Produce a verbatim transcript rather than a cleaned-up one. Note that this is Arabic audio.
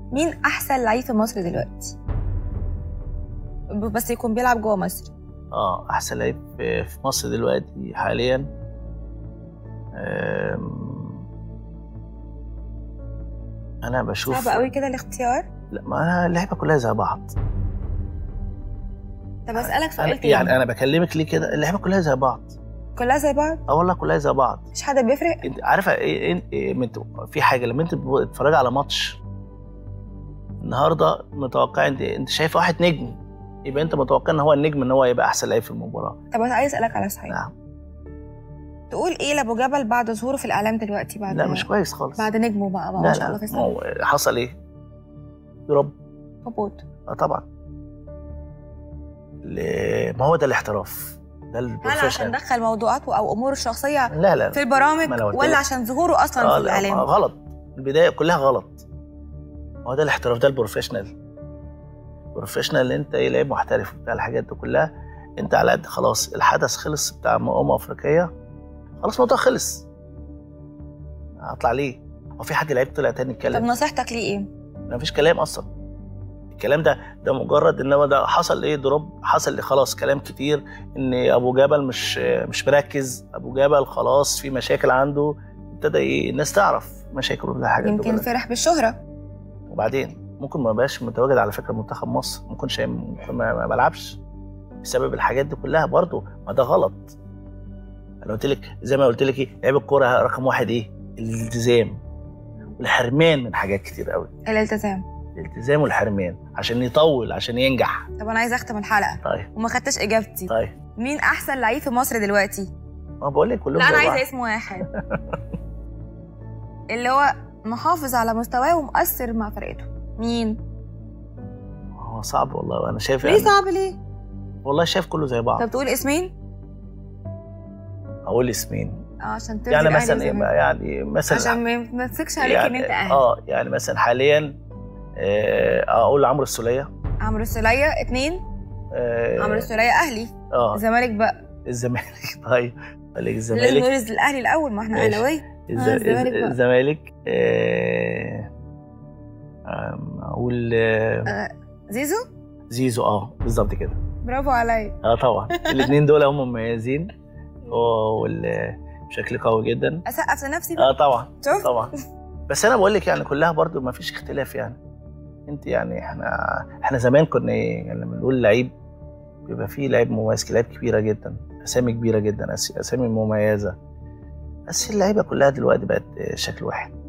مين احسن لعيب في مصر دلوقتي؟ بس يكون بيلعب جوه مصر. اه احسن لعيب في في مصر دلوقتي حاليا. انا بشوف صعب قوي كده الاختيار. لا، ما انا اللعيبه كلها زي بعض. طب اسالك سؤال تاني. يعني انا بكلمك ليه كده؟ اللعيبه كلها زي بعض. كلها زي بعض؟ اه والله كلها زي بعض. مش حد بيفرق؟ انت عارفه ايه, إيه, إيه في حاجه لما انت بتتفرج على ماتش النهارده متوقع انت انت شايف واحد نجم، يبقى انت متوقع ان هو النجم ان هو يبقى احسن لعيب في المباراه. طب انا عايز اسالك على صحيح. نعم. تقول ايه لابو جبل بعد ظهوره في الاعلام دلوقتي؟ بعد لا مش كويس خالص. بعد نجمه بقى, بقى ما شاء الله في السنه حصل ايه؟ ضرب هبوط. اه طبعا. ما هو ده الاحتراف، ده البروفيشنال. هل عشان دخل موضوعاته او اموره الشخصيه لا لا في البرامج ولا عشان ظهوره اصلا آه في الاعلام؟ غلط، البدايه كلها غلط. هو ده الاحتراف، ده البروفيشنال. البروفيشنال اللي انت ايه، لعيب محترف بتاع الحاجات دي كلها. انت على قد خلاص الحدث خلص بتاع امم افريقيا، خلاص الموضوع خلص. هطلع ليه؟ هو في حد لعيب طلع تاني يتكلم؟ طب نصيحتك ليه ايه؟ مفيش كلام اصلا. الكلام ده ده مجرد ان هو ده حصل ايه، دروب حصل لي خلاص، كلام كتير ان ابو جبل مش مش مركز، ابو جبل خلاص في مشاكل عنده، ابتدى ايه الناس تعرف مشاكله ده حاجه. يمكن فرح بالشهره. وبعدين ممكن ما بقاش متواجد على فكره منتخب مصر، ممكن شيء ما بلعبش بسبب الحاجات دي كلها برضه، ما ده غلط. انا قلت لك زي ما قلت لك ايه، لعيب الكوره رقم واحد ايه؟ الالتزام والحرمان من حاجات كتير قوي. الالتزام الالتزام والحرمان عشان يطول، عشان ينجح. طب انا عايزه اختم الحلقه. طيب. وما خدتش اجابتي. طيب. مين احسن لعيب في مصر دلوقتي؟ ما بقول لك كلهم. لا انا عايزه اسم واحد اللي هو محافظ على مستواه ومؤثر مع فرقته. مين؟ هو صعب والله، وانا شايف ليه يعني... صعب ليه؟ والله شايف كله زي بعض. طب تقول اسمين؟ اقول اسمين اه عشان ترضي يعني مثلا ايه، يعني مثلا عشان ما يمسكش عليك يعني ان انت اهلي. اه يعني مثلا حاليا آه اقول عمرو السوليه. عمرو السوليه اتنين. آه عمرو السوليه اهلي. اه الزمالك بقى. الزمالك. طيب خليك الزمالك. لازم نقول الاهلي الاول، ما احنا اهلاويه. الز... آه الزمالك بقى. الزمالك آه اقول آه زيزو. زيزو اه بالظبط كده. برافو عليا. اه طبعا الاثنين دول هم مميزين وبشكل قوي جدا. اسقف لنفسي بقى. اه طبعا. شوف طبعا. بس انا بقول لك يعني كلها برضو ما فيش اختلاف يعني. انت يعني احنا احنا زمان كنا ايه يعني لما نقول لعيب بيبقى فيه لعيب مميز، لعيب كبيره جدا، اسامي كبيره جدا، اسامي مميزه. بس اللعيبه كلها دلوقتي بقت شكل واحد.